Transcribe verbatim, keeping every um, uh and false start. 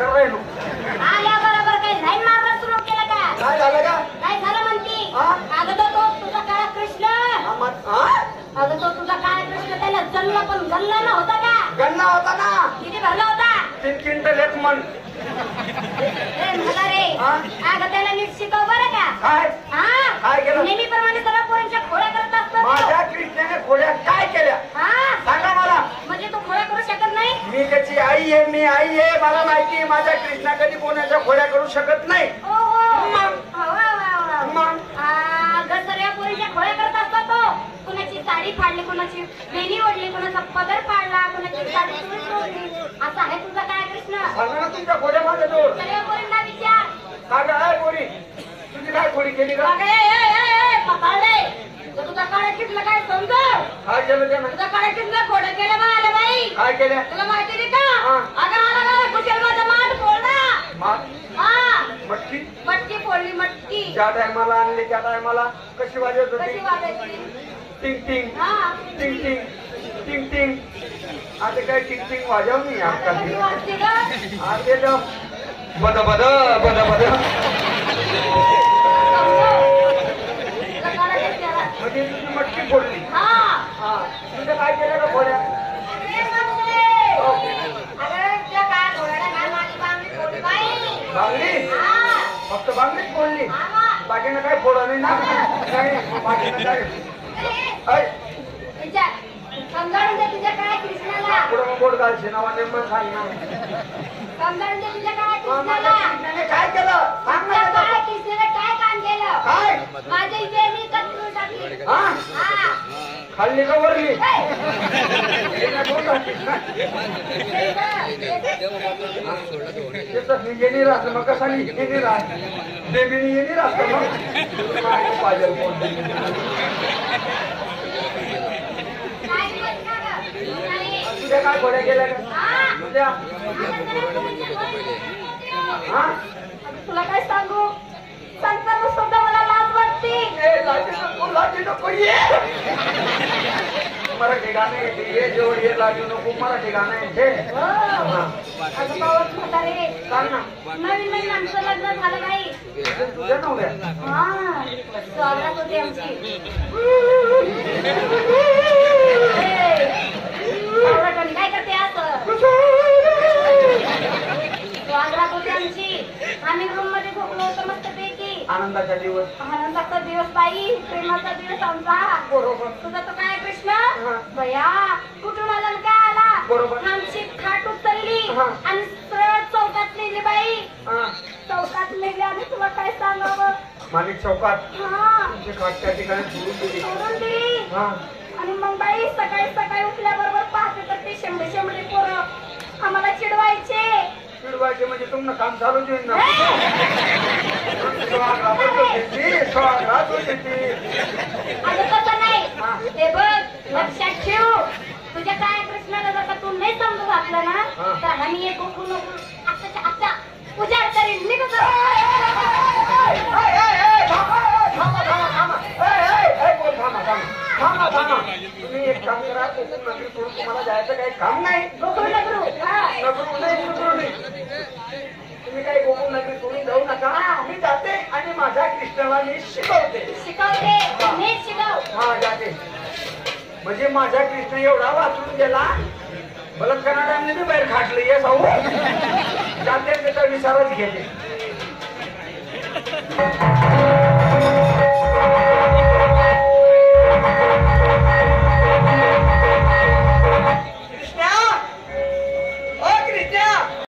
मारू राहिलो. आल्या बरोबर काही लाईन मारणं सुरू केलं का? काय झालं का? काय झालं म्हणती? हा? अगं तो तो तुझा काळा कृष्ण. हा, मग- हा? अगं तो तुझा काळा कृष्ण त्याला जल्ला पण जल्ला ना होता का? गन्ना होता ना. किती भरला होता? तीन क्विंटल एक मन. ए मला रे. हा? अगं त्याला नीट शिकव बरं का? काय हा? काय केलं? नेहमीप्रमाणे सगळ्या पोरांच्या खोड्या करत असतो. माझ्या कृष्णाने खोड्या काय केल्या हा? सांगा मला. म्हणजे तू खोड्या करू शकत नाही? मी त्याची आई आहे, मी आई आहे, मला माहिती आहे. माझ्या कृष्णा कधी कोणाच्या खोड्या करू शकत नाही. ओ हो. मग? वा, वा, वा. मग? अगं सगळ्या पोरींच्या खोड्या करत असतो तो. कुणाची साडी फाडली, कुणाची वेणी ओढली, कुणाचा पदर फाडला, कुणाची साडी तुळस ओढली. असं आहे तुझा काय कृष्ण? सांगा ना तुमच्या खोड्या माझ्याजवळ. सगळ्या पोरींना विचार. सांगा आहे पोरी, तुझी काय खोडी केली का? अगं, ए, ए, ए, ए, पकडले. तर तुझा काळा किटलं काय समज? काय केलं त्यानं? तुझा काळा किटलं खोडं केलं म्हणाले बाई. काय केल्या? तुला माहिती नाही का? हा. अगं आला का कुशल माझा माठ फोडला. मा- हा, मटकी मटकी फोडली मटकी. ज्या टायमाला आणली त्या टायमाला कशी वाजत कशी होती? वाजायची? टिंग टिंग हा. टिंग टिंग टिंग टिंग. आता काय टिंग टिंग वाजव नाही आता कशी वाजते गं? आता ते बद बद बद बद तुला काळा किटल्याला. म्हणजे तुझी मटकी फोडली. हा. हा, तुझं काय केलं का खोड्या? अरे बापरे. अगं तुला काय घोड्याला काय माझी बांगडी फोडली बाई. बांगडी? हा. फक्त बांगडीच फोडली, हा ना. बाकीनं काय फोडलं नाही ना? नाही, बाकीनं काय? ऐ, विचार. समजावून दे तुझ्या काय कृष्णाला. पुढं मग बोट घालशील ना, वाटेल मग सांग ना. समजावून दे तुझ्या काय मग माझ्या कृष्णाला. कृष्णाने काय केलं? सांग ना तुझ्या आता. काय कृष्णाने काय काम केलं? काय? माझी वेणी कचरून टाकली. हा? हा. खाल्ली का वरली? ए, हे काय बोट घालशील ना? त्याचं मी येणी राहतं, मग कसा मी येणी राहत? देवीने येणी राहतं मग. काय पाहिजे बोट देवी? काय दिवस का गं? नाही. तुझ्या काय खोड्या केल्या का? हा. तुझ्या? हा? आता तुला काय सांगू? सांगताना सुद्धा मला लाज वाटते. ए, लाजी नको, लाजी नको, ये. मराठी गाणं येते, ये जेवढ ये लाजू नको, मराठी गाणं येते. हो. अगं बावळट म्हातारे. सांग ना. नवीन नवीन आमचं लग्न झालं बाई. तुझ्या नवऱ्या? हा. स्वागत होती आमची. ए, बावळटाने काय करते असं? स्वागत होती आमची. आम्ही रूम मध्ये झोपलो होतो मस्त पैकी. आनंदाचा दिवस. आनंदाचा दिवस बाई, प्रेमाचा दिवस आमचा. बरोबर. तुझा तो काय कृष्ण? हा. बया कुठून आला आणि काय आला? बरोबर. आमची खाट उचलली हा. आणि सरळ चौकात नेली बाई. हा. चौकात नेली आणि तुला काय सांगावं? माणिक चौकात हा. तुमची खाट त्या ठिकाणी सोडून दिली. सोडून दिली. हा. आणि मग बाई सकाळी सकाळी उठल्याबरोबर पाहते तर ते शंभर शंभर पोरं आम्हाला चिडवायचे. चिडवायचे म्हणजे तुमनं काम चालू देईन ना. ए! अगं तसं नाही. हा. ते बघ लक्षात ठेव. तुझ्या काय कृष्णाला जर का तू नाही समजून घातलं ना हा. तर आम्ही एक नको नको आत्ताच्या आत्ता उजाड करीन. निघ जा. तुम्ही एक काम करा, कोकण नगरी सोडून तुम्हाला जायचं काही काम नाही. गोकुळ नगरू. हा. नगरू नाही, नगरू नाही. तुम्ही काही कोकण नगरी सोडून जाऊ नका. मी जाते आणि माझ्या कृष्णाला मी शिकवते. शिकवते. नीट शिकव. हा, जाते. म्हणजे माझा कृष्ण एवढा वाचून गेला, मला कन्नडाने बी बाहेर खाटलं. ये जाऊ जाते त्याचा विचारच घेते.